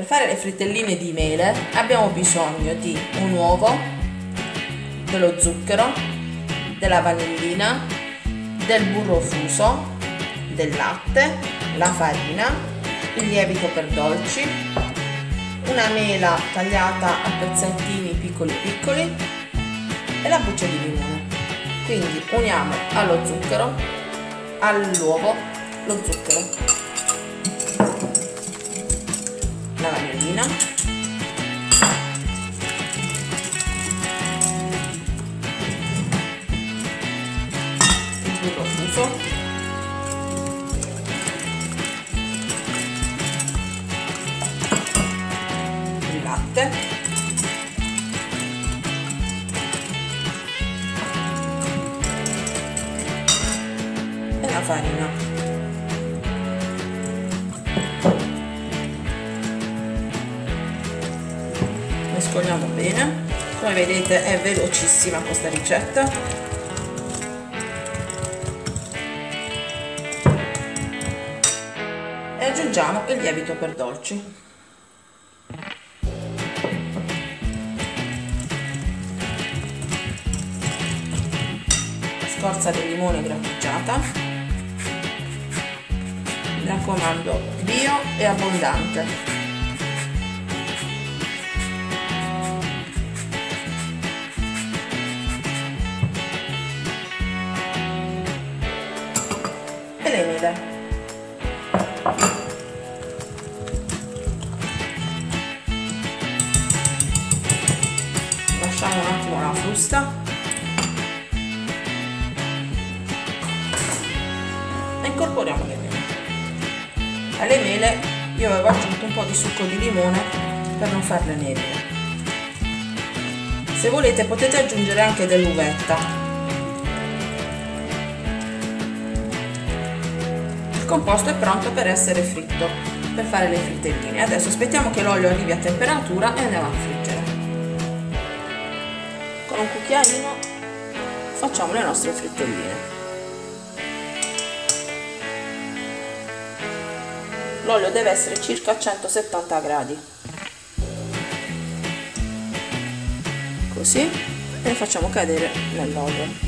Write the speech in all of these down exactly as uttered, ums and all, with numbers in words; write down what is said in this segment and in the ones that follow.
Per fare le frittelline di mele abbiamo bisogno di un uovo, dello zucchero, della vanillina, del burro fuso, del latte, la farina, il lievito per dolci, una mela tagliata a pezzettini piccoli piccoli e la buccia di limone. Quindi uniamo allo zucchero, all'uovo, lo zucchero, la vanillina, il burro fuso, il latte e la farina. Mescoliamo bene. Come vedete è velocissima questa ricetta. E aggiungiamo il lievito per dolci. Scorza di limone grattugiata. Mi raccomando, bio e abbondante. E le mele. Lasciamo un attimo la frusta e incorporiamo le mele. Alle mele io avevo aggiunto un po' di succo di limone per non farle nere. Se volete potete aggiungere anche dell'uvetta. Il composto è pronto per essere fritto, per fare le frittelline. Adesso aspettiamo che l'olio arrivi a temperatura e andiamo a friggere. Con un cucchiaino facciamo le nostre frittelline. L'olio deve essere circa a centosettanta gradi. Così, e le facciamo cadere nell'olio.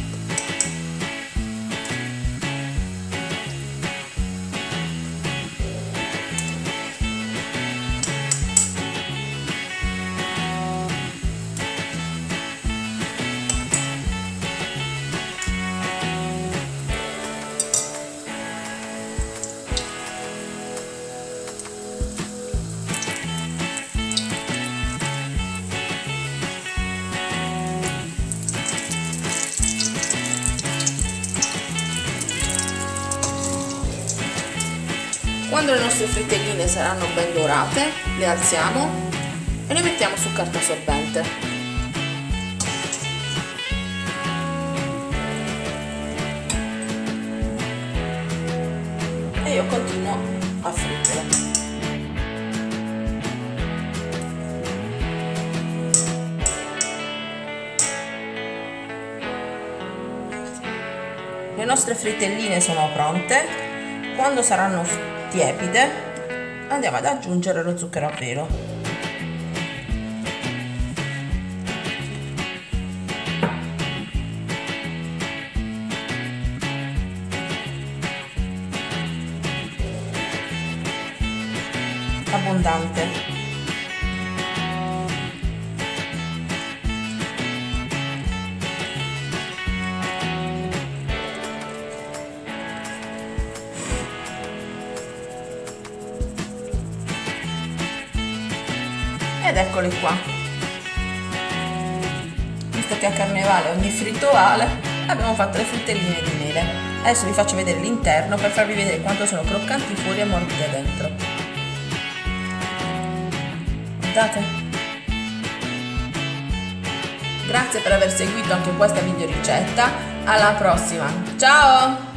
Quando le nostre frittelline saranno ben dorate, le alziamo e le mettiamo su carta assorbente. E io continuo a friggere. Le nostre frittelline sono pronte. Quando saranno tiepide andiamo ad aggiungere lo zucchero a velo. Abbondante. Ed eccole qua. Visto che a Carnevale ogni fritto vale, abbiamo fatto le frittelline di mele. Adesso vi faccio vedere l'interno per farvi vedere quanto sono croccanti fuori e morbide dentro. Guardate. Grazie per aver seguito anche questa video ricetta. Alla prossima. Ciao!